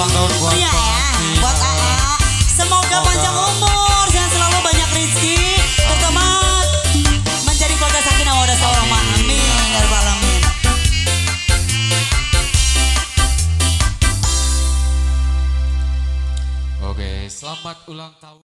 ulang tahun buat Iya ya, buat AA. Semoga panjang umur, sehat selalu, banyak rezeki, terutama menjadi keluarga sakinah mawaddah warahmah. Amin ya rabbal alamin. Oke, selamat ulang tahun.